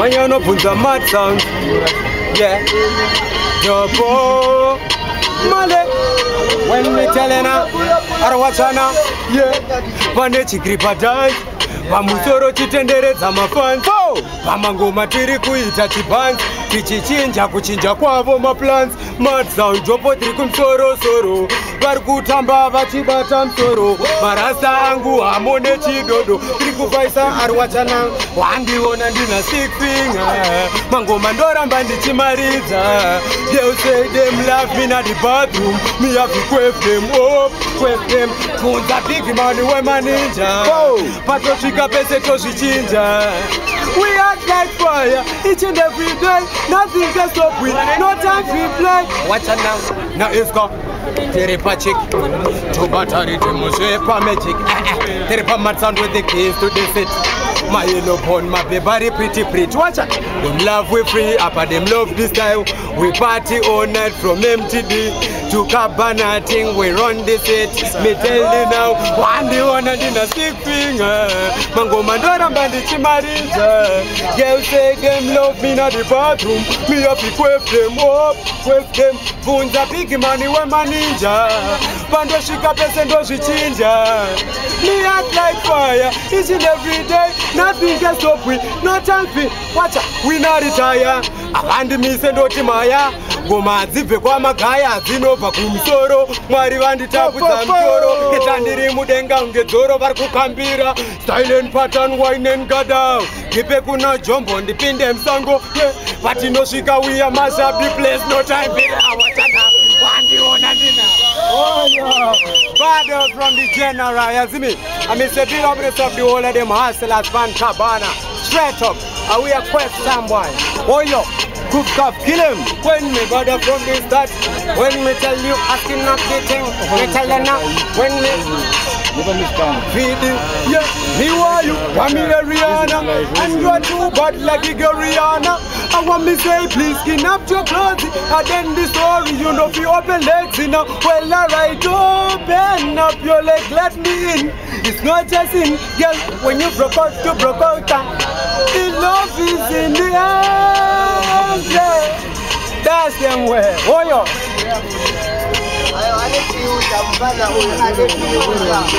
Manyano punza mad sound. Yeah. Jopo Male. When we telling her, Arawachana. Yeah. Pane chikripa die. Pamusoro chitendere zamafans. Pamangoma tiri kuita chibanzi. Tichichinja kuchinja kwavo maplans. Mad sound jopo tiri kumsoro soro. Varikutamba vachibata msoro. Marasta angu hamone chidodo. Tiri kufaisa arwachana. Wandiona ndina stick finger. Mangoma ndoramba ndichimaridza. They say them love me in the bathroom. Me have to quaff them up, quaff them. Kunza big money we manager. Patoshika pese toshichinja. We act like fire each and every day. Nothing can stop we. No time to play. Watch out now. Now it's go. Terepa chick. Tobatari temosepa magic. Terepa mad sound with the keys to the set. My yellow pond, my baby pretty. Watch out. Them love we free. Apa them love this style. We party all night from MTD to Cabana thing. We run the set. Me tell you now. One day one and in a stick finger. Mango mandora bandichi marinja. Girls say them love me in the bathroom. Me have to quaff them up, quaff them. Bunza big money we manager. Pando shika pese ndo shichinja. Me act like fire each and every day. Nothing can stop we. No time for. Watch out. We not retire. Abandi mi sendo timaya. Goma zive kwa magaya. Zinova kumsoro. Mwari vanditapudza mtoro. Ketandiri mudenga ungedzoro vari kukambira. Silent pattern wine and gada. Gipe kuna jombo ndipinde msango. Patinosvika we are mash up the place. No time for awachana. Wandiona ndina. Oh yeah. Bad from the general. You see me? I mean the big obvious of the whole of them hustlers van Cabana. Straight up. And we are quest someone. Oh yo. Cook up, kill him. When me bother from the start. When me tell you asking not getting. Me tell you now. When me feeding. Yeah. Me why you? Come here Rihanna. And you are too bad like a Rihanna. I want me say please skin up your clothes. And then the story you know if you open legs you know. Well alright, open up your leg, let me in. It's not just in, girl, when you broke out, you broke out. The love is in the air, yeah. That's them way. Oh, yo.